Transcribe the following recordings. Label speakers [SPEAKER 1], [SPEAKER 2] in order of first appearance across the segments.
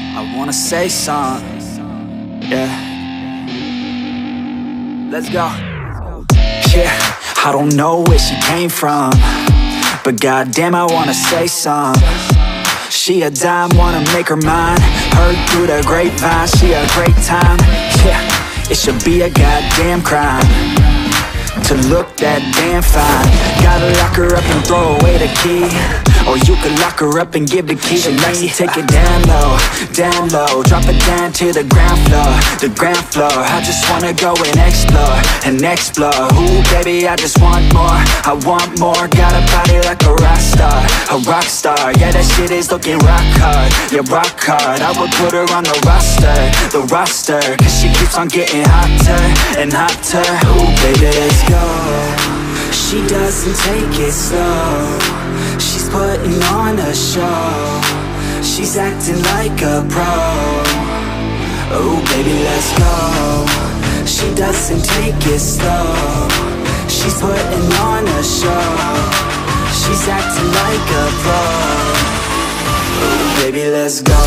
[SPEAKER 1] I wanna say something, yeah. Let's go. Yeah, I don't know where she came from, but goddamn I wanna say something. She a dime, wanna make her mine. Heard through the grapevine, she a great time. Yeah, it should be a goddamn crime to look that damn fine. Gotta lock her up and throw away the key, or you could lock her up and give the key to me. Take it down low, drop it down to the ground floor, the ground floor. I just wanna go and explore, ooh baby, I just want more, I want more. Got a body like a rock star, a rock star. Yeah, that shit is looking rock hard, yeah, rock hard. I would put her on the roster, cause she keeps on getting hotter and hotter. Ooh baby, let's go. She doesn't take it slow, she's putting on a show. She's acting like a pro. Oh baby, let's go. She doesn't take it slow, she's putting on a show. She's acting like a pro. Oh baby, let's go.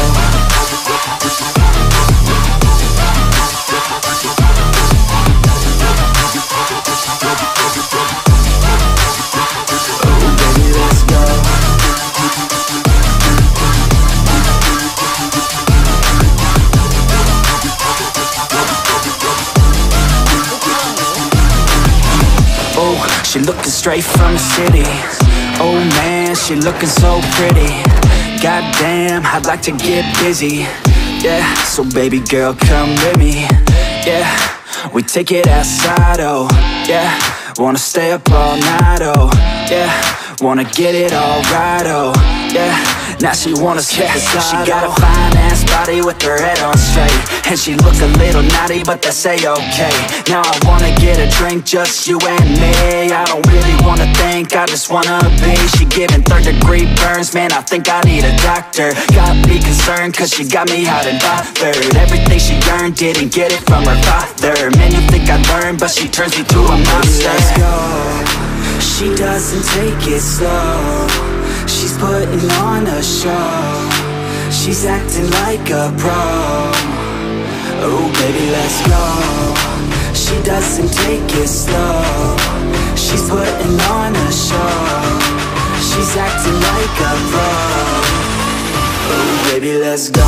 [SPEAKER 1] She looking straight from the city. Oh man, she looking so pretty. Goddamn, I'd like to get busy. Yeah, so baby girl, come with me. Yeah, we take it outside, oh yeah. Wanna stay up all night, oh yeah. Wanna get it all right, oh yeah. Now she wanna skip the slide. She got a fine ass body with her head on straight, and she look a little naughty, but that's a-okay. Now I wanna get a drink, just you and me. I don't really wanna think, I just wanna be. She giving third-degree burns, man, I think I need a doctor. Got me concerned, cause she got me hot and bothered. Everything she earned, didn't get it from her father. Man, you think I learned, but she turns me to a monster. Let's go. She doesn't take it slow, she's putting on a show. She's acting like a pro. Oh baby, let's go. She doesn't take it slow, she's putting on a show. She's acting like a pro. Oh baby, let's go.